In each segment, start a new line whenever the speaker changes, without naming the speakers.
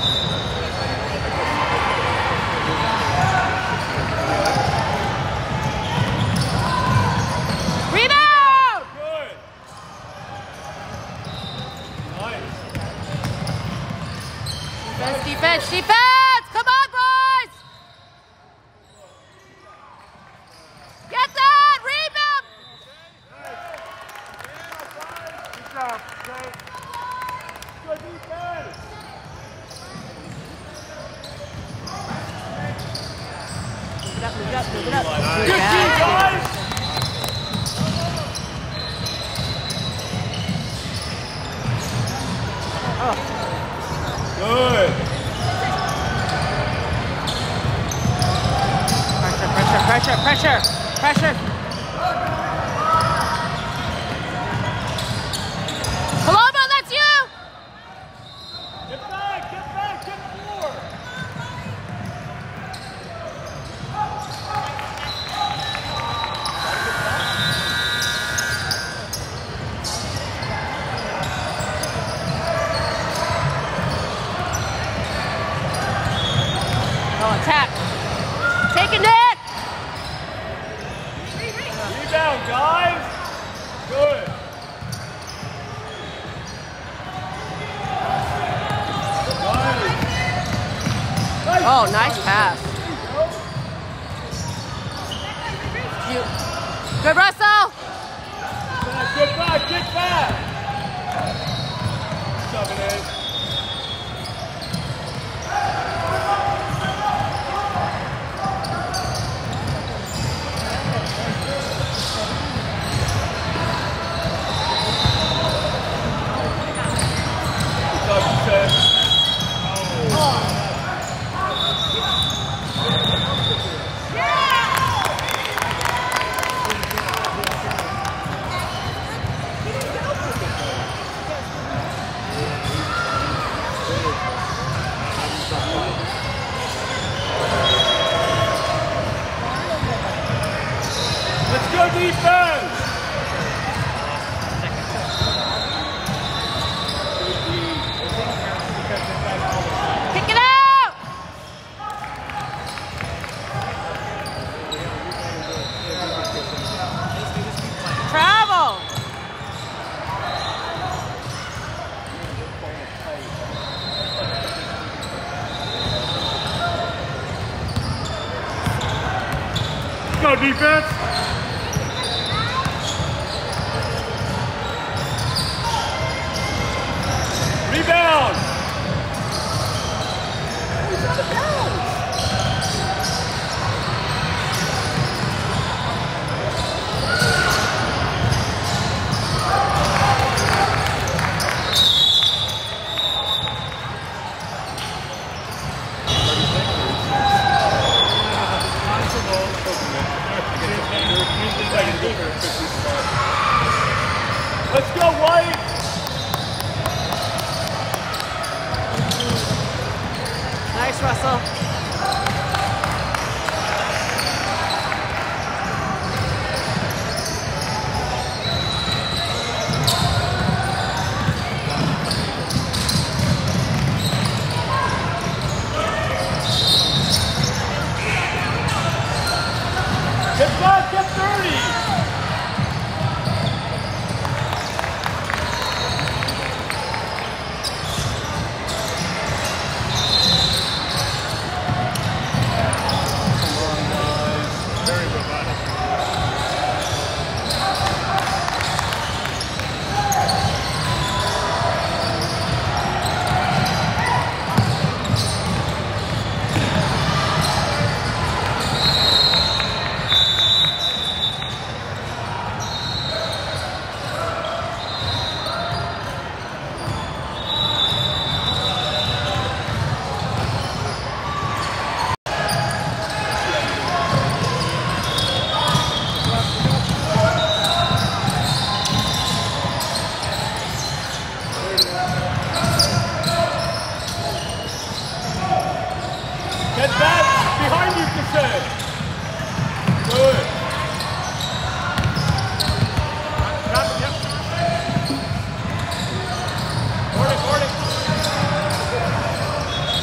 Defense, defense! Come on, boys! Get that! Rebound!
Good job, great. Good defense!
Move it up, move it up.
Good team, guys!
Oh.
Good.
Pressure, pressure, pressure. Paloma, that's you!
Get back, get forward.
Oh, attack. Taking it!
Rebound, guys. Good.
Oh, nice pass. Good, Russell.
Get back, get back. Shove it in. Let's go defense!
Kick it out! Travel!
Go defense! Rebound! He's out of bounds! Let's go, White!
Nice, Russell.
Get back, get dirty! Get back! Behind you, Cassette! Good. Board it.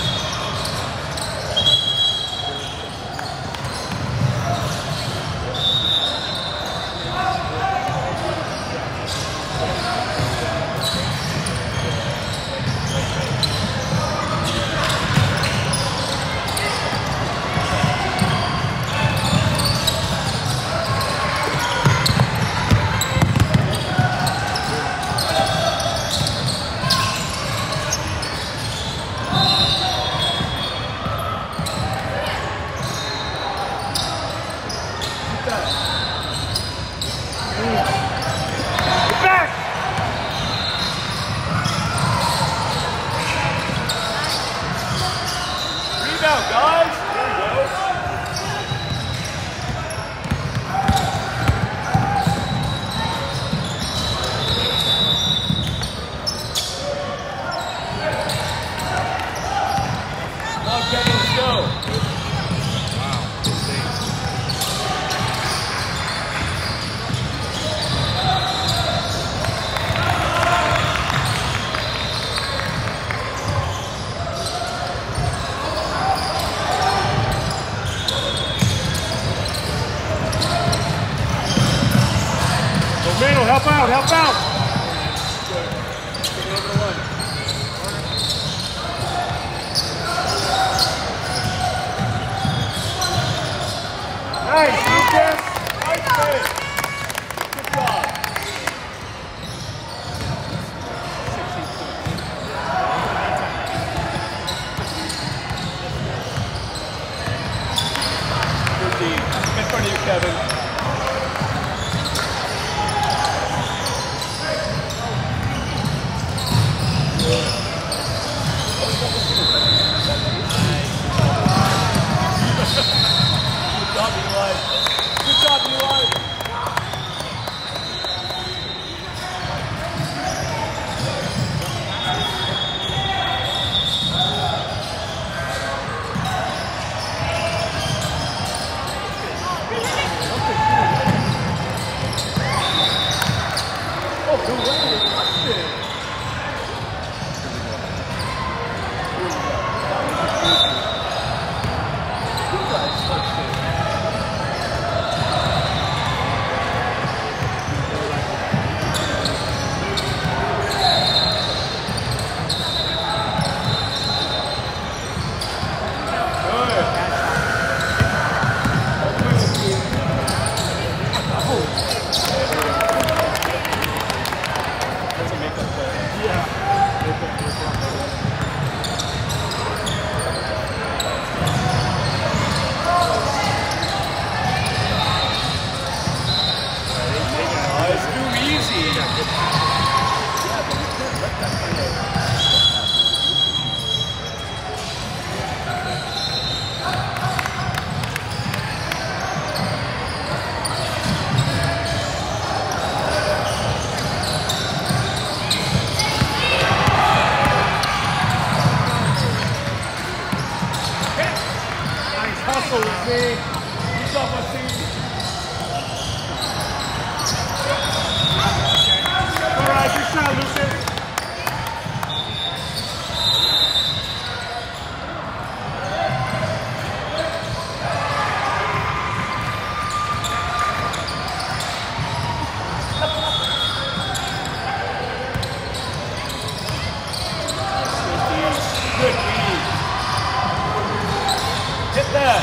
out, guys. There we go. Come on, Kevin, let's go.
Romano, help out, help out. Nice, Lucas.
Nice play. Good job. Good D. In front of you, Kevin. Good job, Eli. Oh, who touched it? You guys touched it.
Hustle, Lucy.
Good job, my team.
All right, good shot, Lucy.
Good D. Hit that.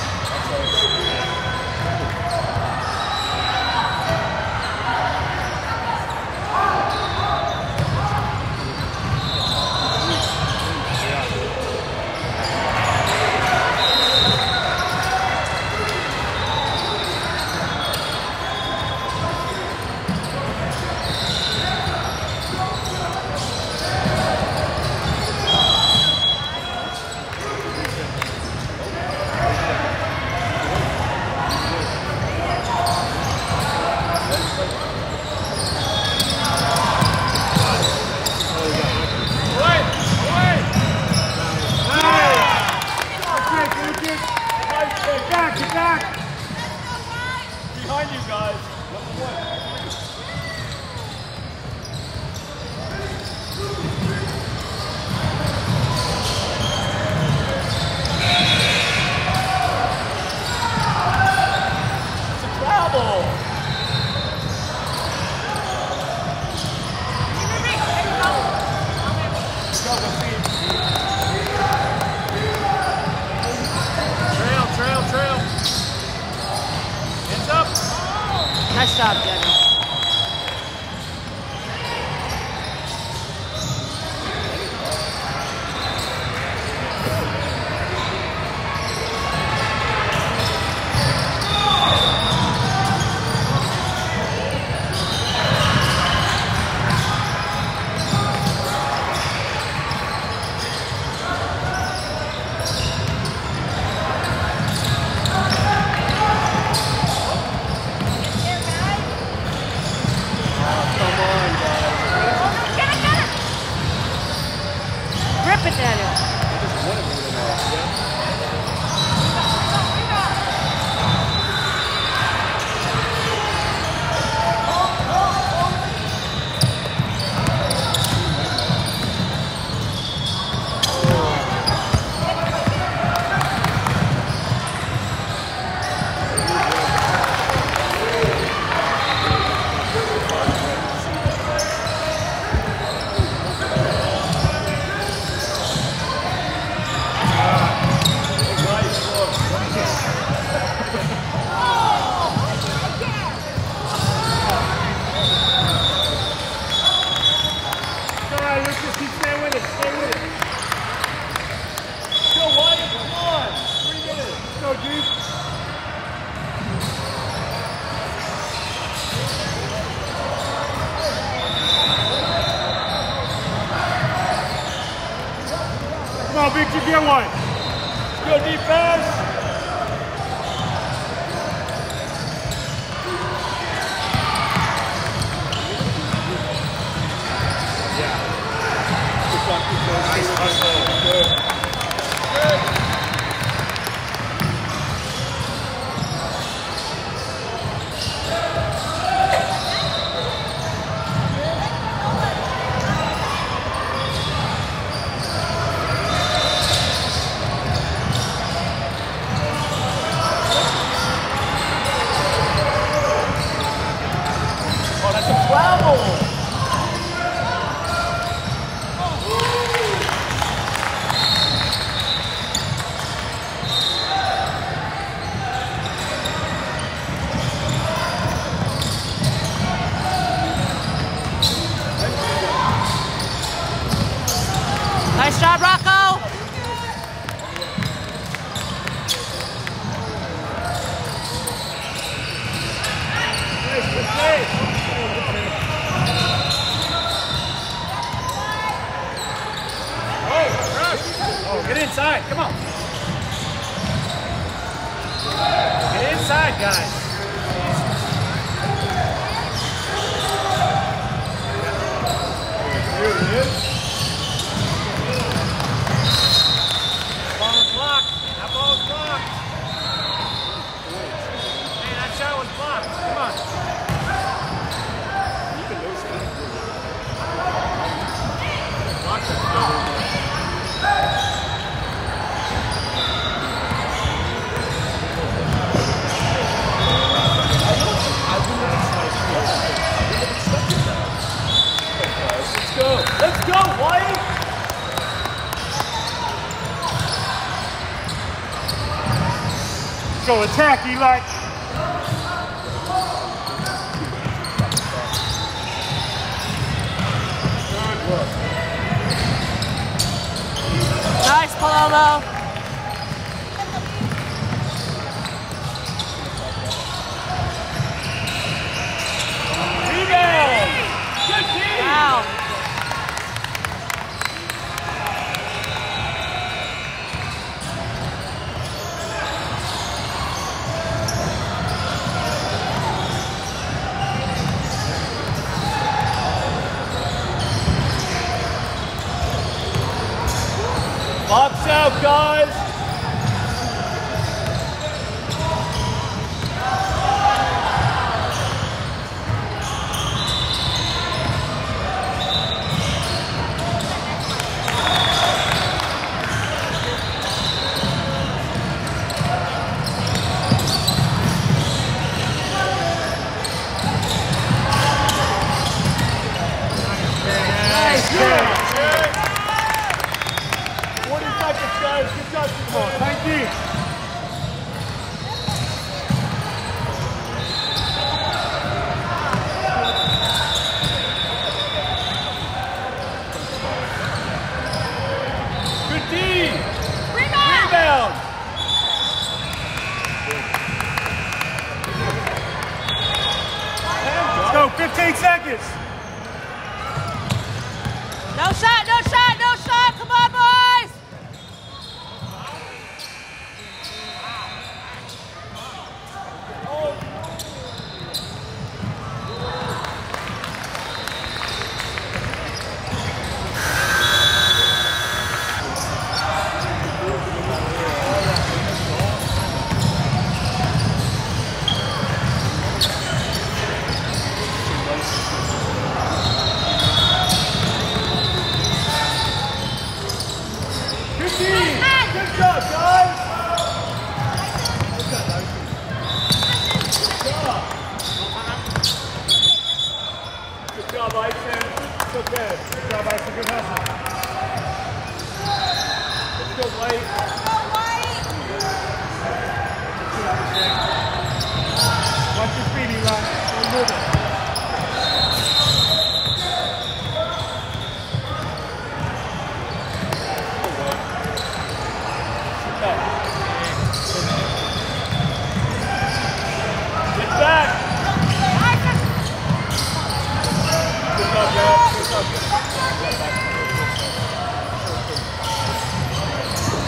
Behind you guys. It's a travel. Trail. Hands up.
Nice job, Jenny.
get one.
Good defense.
Nice hustle.
Good. Oh, that's a travel.
Nice job, Rocco.
Oh, get inside. Come on. Get inside, guys. Here it is. Ball is blocked. That ball is blocked. Hey, that shot was blocked. Come on. Block that. Let's go. Let's go, White.
Go attack, Eli.
Nice, Paloma.
Rebound. Good team.
Wow.
Box out, guys.
Nice.
Yeah.
40 seconds, guys. Good job.
Come on, tight D.
Good D.
Rebound.
Rebound.
Let's go, 15 seconds.
No shot, no shot, no shot. Come on, boys.
Good team. Good job, guys. Good job. Good job, Ison. It's okay.
Good job, Ison. Good hustle.
Let's go, White.
Watch your feet, Eli. Don't move it.
Get back. Good job, guys. Good job.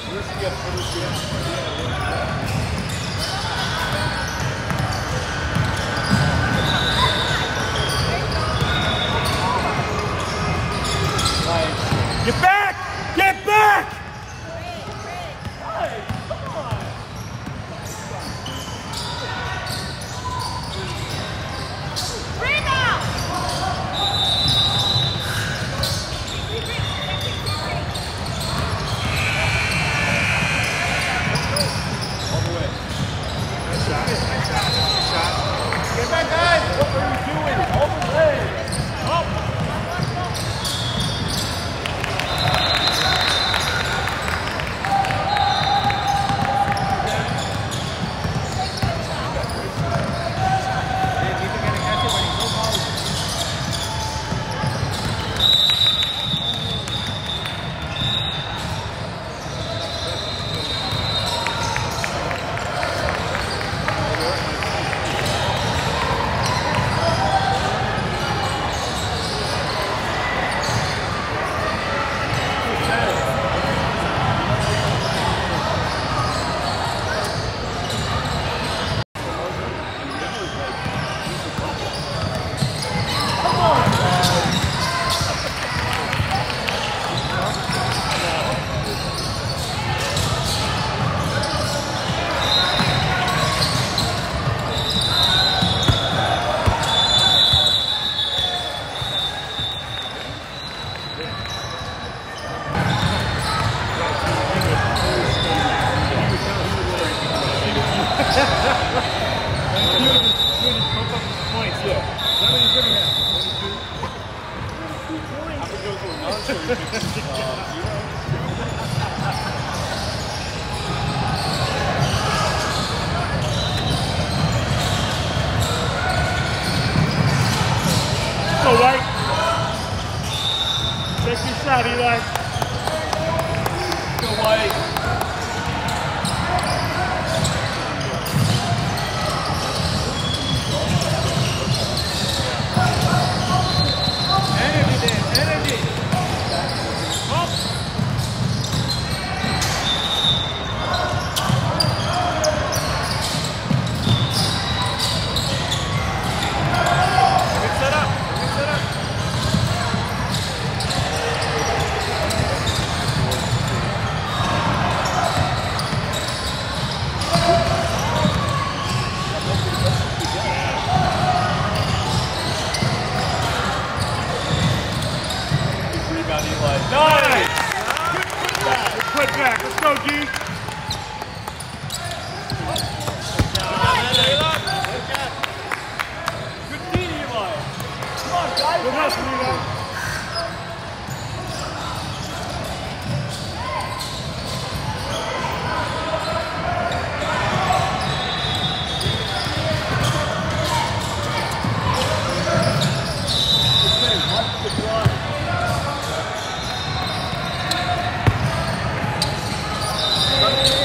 Get back! Get back!
Get back, guys! What are you doing? Overlay! Up!
Go right. Take your shot, Eli.
Go white.
Nice! Put back. Let's go, G.
Good feed, Eli. Come on, guys.
Good hustle, Eli.
Good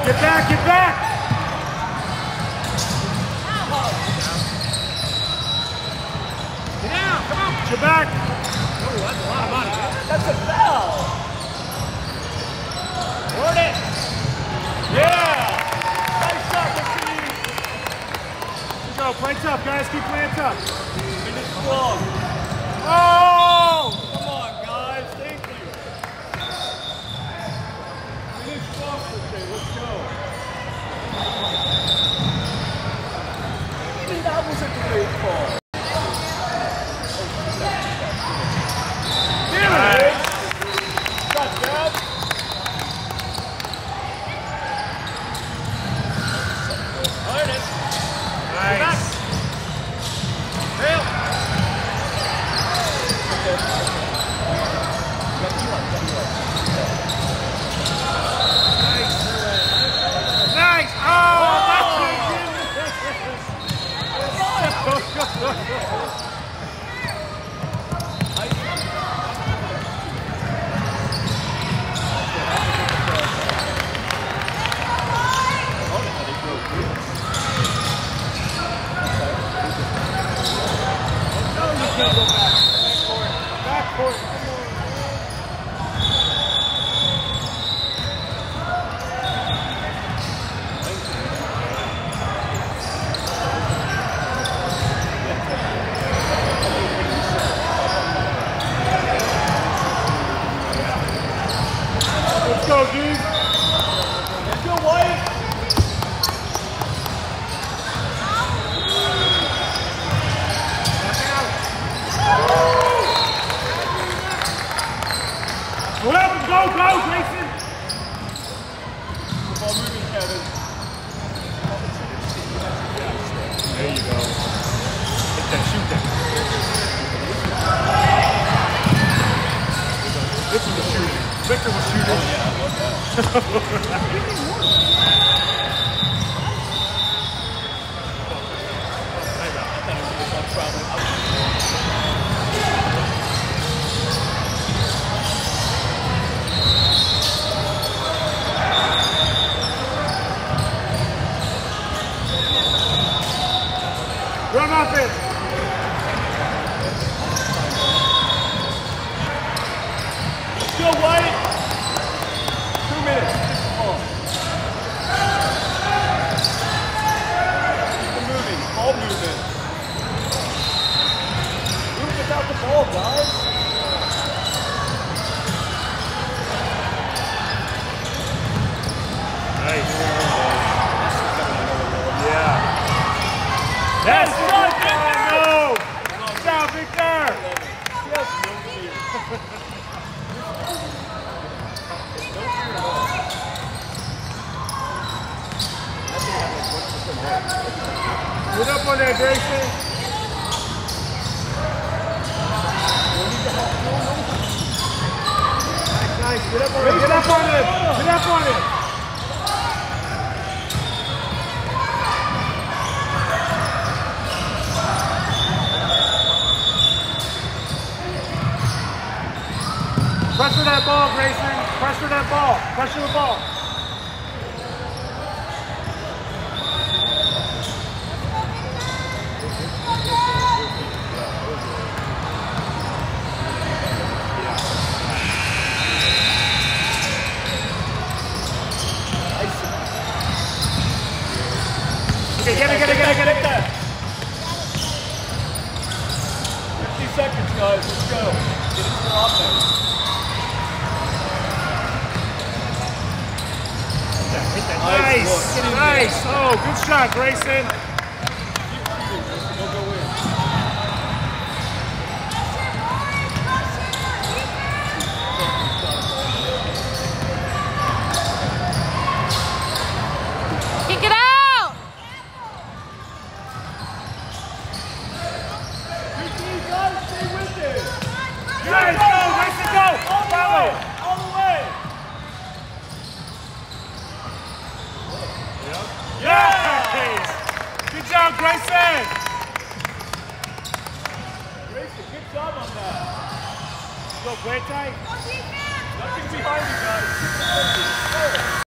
Get back, get back!
Get down, come on!
Get back!
Oh, that's a lot of money.
That's a foul.
Word it!
Yeah. Nice shot, Ricky.
Let's go, play tough, guys. Keep playing tough.
Finish strong.
Oh!
Come on, guys. Thank you. Finish strong, Ricky. Let's go. Even that was a great ball.
Nice.
Shot, Dad.
Nice. Hail.
Nice! Oh, that's Backcourt. Let's go, dude.
Let's go, White.
Go, Grayson.
Ball moving, Kevin.
There you go. Hit that, shoot that. This is the shooting. Victor was shooting.
Oh, yeah, I love
Run offense.
Let's go, White. 2 minutes. Oh. Keep it moving. Ball movement. Move without the ball, guys.
Nice. Yeah. That's
Nice
it.
shot, Victor.
No. Good job, Victor.
Yes, no fear. No fear at all.
Get up on that, Grayson. Nice. Get up on it. Get up on it. Get up on it. Pressure that ball, Grayson. Pressure that ball. Pressure the ball. Okay, get it.
50 seconds, guys. Let's go. Get into the offense.
Nice. Nice. Oh, good shot, Grayson.
Keep shooting, Grayson. Don't go in.
Kick it out!
Guys, stay with it.
Nice. Go, Grayson, go. Follow.
All the way.
Yes. Good job, Grayson.
Grayson, good job on that.
Go, play tight.
Nothing behind you, guys.